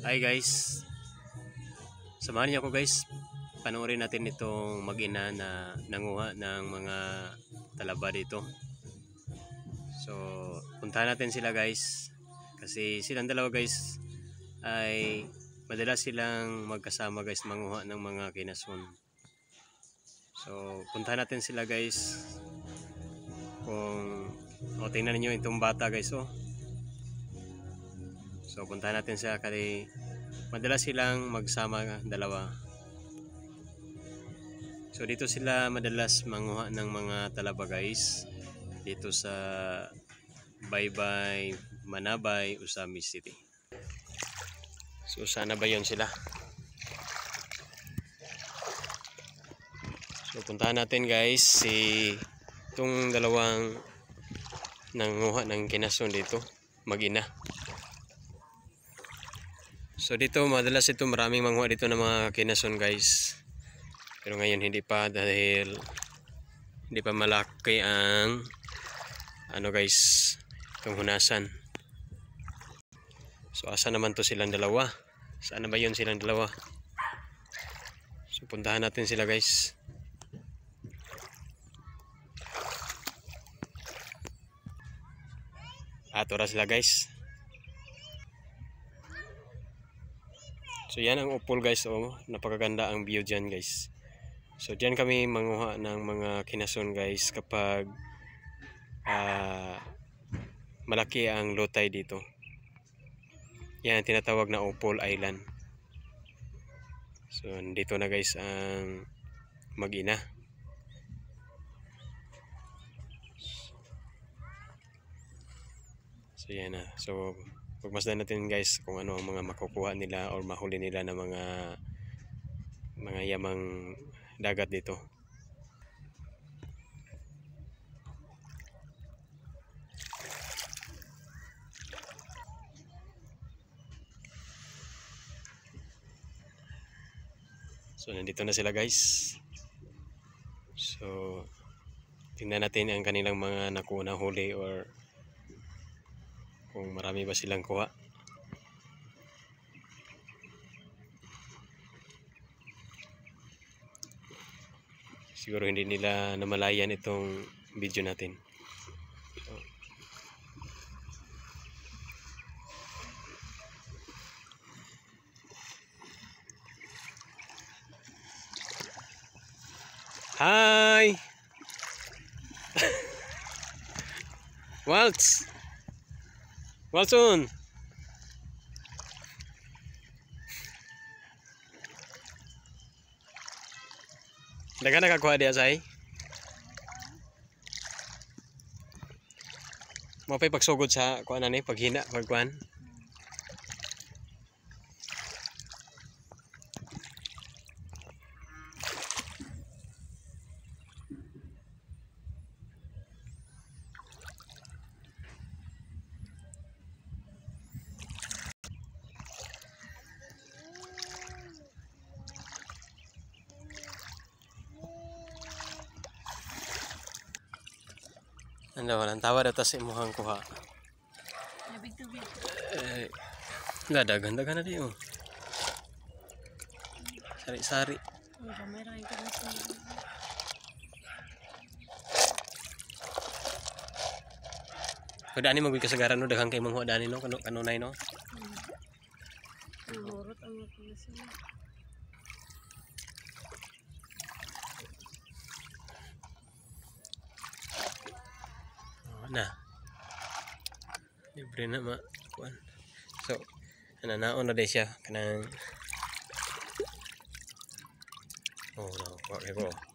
Hi guys, samahan niyo ako guys. Panoorin natin itong mag-ina na nanguha ng mga talaba dito. So, puntahan natin sila guys. Kasi silang dalawa guys ay madalas silang magkasama guys manguha ng mga kinason. So, puntahan natin sila guys. Tingnan niyo itong bata guys oh. So puntahan natin sila kasi madalas silang magsama dalawa. So dito sila madalas manguha ng mga talaba guys. Dito sa Baybay, Manabay, Usami City. So sana ba yun sila? So puntahan natin guys itong dalawang nanguha ng kinason dito, mag-ina. So dito madalas ito maraming manguha dito ng mga kinason guys. Pero ngayon hindi pa dahil hindi pa malaki ang guys, itong hunasan. So asa naman to silang dalawa? Saan ba yun silang dalawa? So puntahan natin sila guys. Ora sila guys. So yan ang upol guys oh, napakaganda ang view dyan guys. So dyan kami manguha ng mga kinason guys kapag malaki ang low tide dito. Yan ang tinatawag na Upol Island. So dito na guys ang mag-ina. So yan na. So pagmasdan natin guys kung ano ang mga makukuha nila or mahuli nila ng mga yamang dagat dito. So nandito na sila guys. So tingnan natin ang kanilang mga nakuha na huli or kung marami ba silang kuha. Siguro hindi nila namalayan itong video natin. So, hi! Waltz! Waltzon! Daga nakakuha diya say? Mapay pagsugod sa kuan na ni paghina pagkuan. Ano walang tawa data sa imuhang kuha. Dagan na di oh. Sari-sari. Kada ani magbil kasagaran no daghang kay manguha dani no kanunay no. Murot ang nakuha. Na libre na ma kuan. So naon na day siya kanang no, okay bro.